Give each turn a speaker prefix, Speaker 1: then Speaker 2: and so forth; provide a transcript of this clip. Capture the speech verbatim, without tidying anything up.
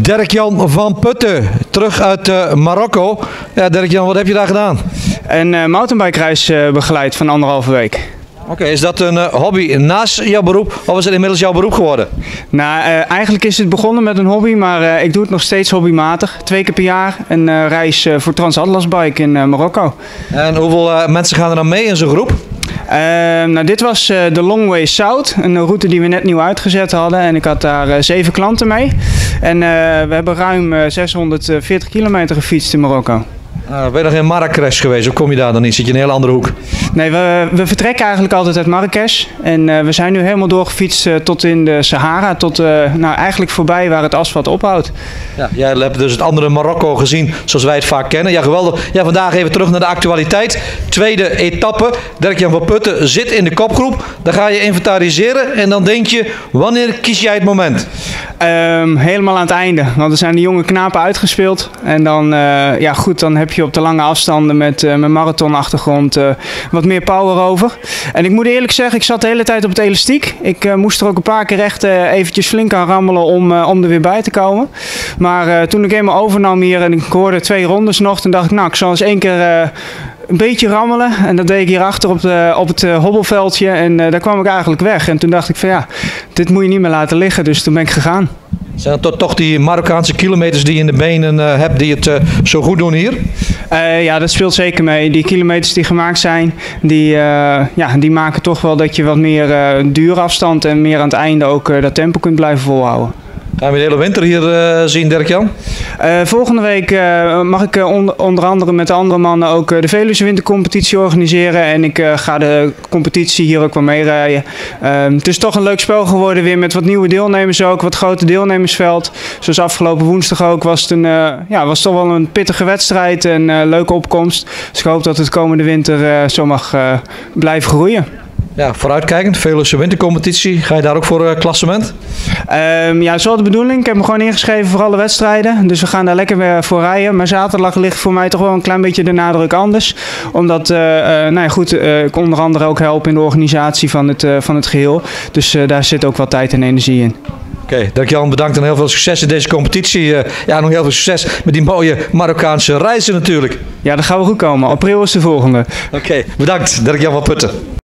Speaker 1: Dirk-Jan van Putten, terug uit uh, Marokko. Ja, Dirk-Jan, wat heb je daar gedaan?
Speaker 2: Een uh, mountainbikereis uh, begeleid van anderhalve week.
Speaker 1: Oké, okay, is dat een uh, hobby naast jouw beroep of is het inmiddels jouw beroep geworden?
Speaker 2: Nou, uh, eigenlijk is het begonnen met een hobby, maar uh, ik doe het nog steeds hobbymatig. Twee keer per jaar een uh, reis uh, voor Transatlas Bike in uh, Marokko.
Speaker 1: En hoeveel uh, mensen gaan er dan mee in zo'n groep?
Speaker 2: Uh, nou, dit was uh, de Long Way South, een route die we net nieuw uitgezet hadden. En ik had daar uh, zeven klanten mee. En uh, we hebben ruim uh, zeshonderdveertig kilometer gefietst in Marokko.
Speaker 1: Uh, ben je nog in Marrakesh geweest? Hoe kom je daar dan niet? Zit je in een hele andere hoek?
Speaker 2: Nee, we, we vertrekken eigenlijk altijd uit Marrakesh. En uh, we zijn nu helemaal doorgefietst uh, tot in de Sahara. Tot uh, nou, eigenlijk voorbij waar het asfalt ophoudt.
Speaker 1: Ja, jij hebt dus het andere Marokko gezien zoals wij het vaak kennen. Ja, geweldig. Ja, vandaag even terug naar de actualiteit. Tweede etappe. Dirk-Jan van Putten zit in de kopgroep. Dan ga je inventariseren en dan denk je, wanneer kies jij het moment?
Speaker 2: Um, helemaal aan het einde. Want er zijn de jonge knapen uitgespeeld. En dan, uh, ja goed, dan heb je op de lange afstanden met uh, mijn marathonachtergrond uh, wat meer power over. En ik moet eerlijk zeggen, ik zat de hele tijd op het elastiek. Ik uh, moest er ook een paar keer echt uh, eventjes flink aan rammelen om, uh, om er weer bij te komen. Maar uh, toen ik eenmaal overnam hier en ik hoorde twee rondes nog, toen dacht ik, nou, ik zal eens één keer uh, een beetje rammelen. En dat deed ik hierachter op, de, op het uh, hobbelveldje en uh, daar kwam ik eigenlijk weg. En toen dacht ik van ja, dit moet je niet meer laten liggen, dus toen ben ik gegaan.
Speaker 1: Zijn het toch die Marokkaanse kilometers die je in de benen uh, hebt die het uh, zo goed doen hier?
Speaker 2: Uh, ja, dat speelt zeker mee. Die kilometers die gemaakt zijn, die, uh, ja, die maken toch wel dat je wat meer uh, duurafstand en meer aan het einde ook uh, dat tempo kunt blijven volhouden.
Speaker 1: Gaan we de hele winter hier uh, zien, Dirk-Jan?
Speaker 2: Uh, volgende week uh, mag ik uh, onder, onder andere met de andere mannen ook uh, de Veluwe Wintercompetitie organiseren. En ik uh, ga de competitie hier ook wel meerijden. Uh, het is toch een leuk spel geworden weer met wat nieuwe deelnemers ook. Wat groter deelnemersveld. Zoals afgelopen woensdag ook was het, een, uh, ja, was toch wel een pittige wedstrijd en uh, leuke opkomst. Dus ik hoop dat het komende winter uh, zo mag uh, blijven groeien.
Speaker 1: Ja, vooruitkijkend, Veluwe Wintercompetitie. Ga je daar ook voor uh, klassement?
Speaker 2: Um, ja, dat is wel de bedoeling. Ik heb me gewoon ingeschreven voor alle wedstrijden. Dus we gaan daar lekker weer voor rijden. Maar zaterdag ligt voor mij toch wel een klein beetje de nadruk anders. Omdat uh, uh, nou ja, goed, uh, ik onder andere ook help in de organisatie van het, uh, van het geheel. Dus uh, daar zit ook wat tijd en energie in.
Speaker 1: Oké, okay, Dirk-Jan, bedankt en heel veel succes in deze competitie. Uh, ja, nog heel veel succes met die mooie Marokkaanse reizen natuurlijk.
Speaker 2: Ja, dat gaat wel goed komen. April is de volgende.
Speaker 1: Oké, okay, bedankt Dirk-Jan van Putten.